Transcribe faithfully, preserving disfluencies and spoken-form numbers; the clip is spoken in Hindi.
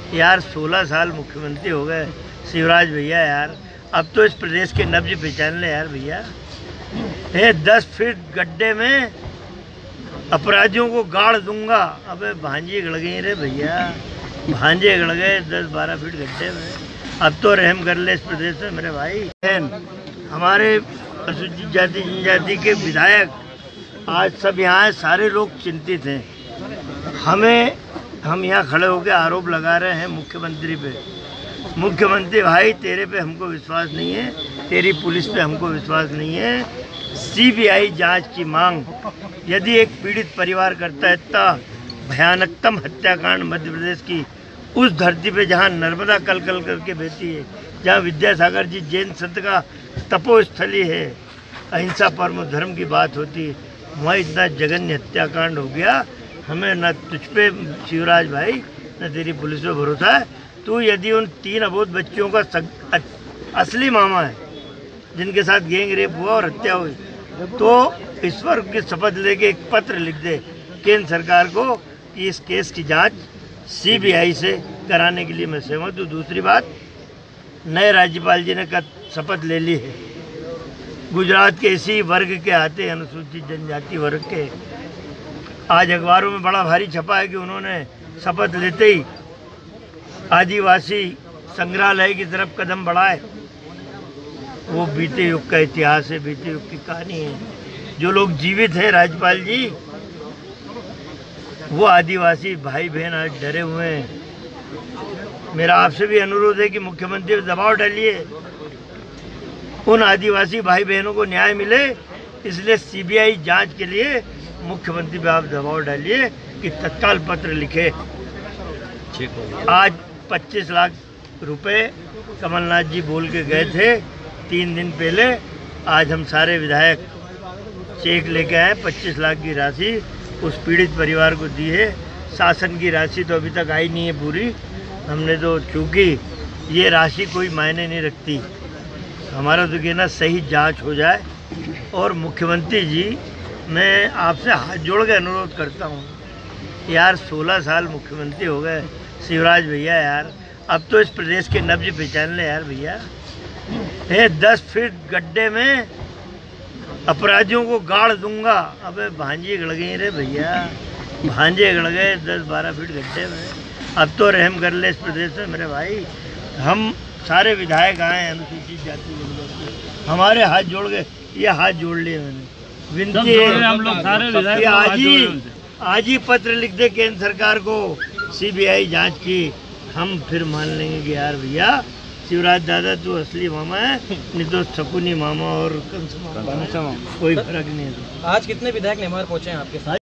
यार सोलह साल मुख्यमंत्री हो गए शिवराज भैया यार, अब तो इस प्रदेश के नब्ज पहचान ले यार भैया। ये दस फीट गड्ढे में अपराधियों को गाड़ दूंगा। अबे भांजे गड़ गई रे भैया, भांजे गड़ गए दस बारह फीट गड्ढे में। अब तो रहम कर ले इस प्रदेश में मेरे भाई। हमारे अनुसूचित जाति जनजाति के विधायक आज सब यहाँ हैं, सारे लोग चिंतित हैं। हमें हम यहाँ खड़े होकर आरोप लगा रहे हैं मुख्यमंत्री पे। मुख्यमंत्री भाई तेरे पे हमको विश्वास नहीं है, तेरी पुलिस पे हमको विश्वास नहीं है। सीबीआई जांच की मांग यदि एक पीड़ित परिवार करता है इतना भयानकतम हत्याकांड मध्य प्रदेश की, उस धरती पे जहाँ नर्मदा कल कल करके बहती है, जहाँ विद्यासागर जी जैन संत का तपोस्थली है, अहिंसा परमो धर्म की बात होती है, वहाँ इतना जघन्य हत्याकांड हो गया। हमें न तुझ पे शिवराज भाई न तेरी पुलिस पे भरोसा है। तू यदि उन तीन अबोध बच्चियों का सग, असली मामा है जिनके साथ गैंग रेप हुआ और हत्या हुई, तो ईश्वर की शपथ लेके एक पत्र लिख दे केंद्र सरकार को कि इस केस की जांच सीबीआई से कराने के लिए मैं सहमत हूँ। दूसरी बात, नए राज्यपाल जी ने का शपथ ले ली है। गुजरात के इसी वर्ग के आते अनुसूचित जनजाति वर्ग के, आज अखबारों में बड़ा भारी छपा है कि उन्होंने शपथ लेते ही आदिवासी संग्रहालय की तरफ कदम बढ़ाए। वो बीते युग का इतिहास है, बीते युग की कहानी है। जो लोग जीवित हैं राज्यपाल जी, वो आदिवासी भाई बहन आज डरे हुए हैं। मेरा आपसे भी अनुरोध है कि मुख्यमंत्री पर दबाव डालिए, उन आदिवासी भाई बहनों को न्याय मिले। इसलिए सीबीआई जांच के लिए मुख्यमंत्री पे आप दबाव डालिए कि तत्काल पत्र लिखे। आज पच्चीस लाख रुपए कमलनाथ जी बोल के गए थे तीन दिन पहले। आज हम सारे विधायक चेक लेके आए, पच्चीस लाख की राशि उस पीड़ित परिवार को दी है। शासन की राशि तो अभी तक आई नहीं है पूरी। हमने तो, चूँकि ये राशि कोई मायने नहीं रखती, हमारा तो कहना सही जांच हो जाए। और मुख्यमंत्री जी, मैं आपसे हाथ जोड़ के अनुरोध करता हूँ यार, सोलह साल मुख्यमंत्री हो गए शिवराज भैया यार, अब तो इस प्रदेश के नब्ज पहचान ले यार भैया। ये दस फीट गड्ढे में अपराधियों को गाड़ दूंगा। अबे भांजे गड़ गई रे भैया, भांजे गड़ गए दस बारह फीट गड्ढे में। अब तो रहम कर ले इस प्रदेश में मेरे भाई। हम सारे विधायक आए हैं अनुसूचित जाति, हमारे हाथ जोड़ के, ये हाथ जोड़ लिए मैंने, विनती है हम लोग सारे विधायक आज ही आज ही पत्र लिख दे केंद्र सरकार को सीबीआई जांच की। हम फिर मान लेंगे कि यार भैया शिवराज दादा तू असली मामा है, नहीं तो शकुनी मामा और कंस मामा कोई फर्क नहीं है। आज कितने विधायक नेमार पहुंचे हैं आपके साथ?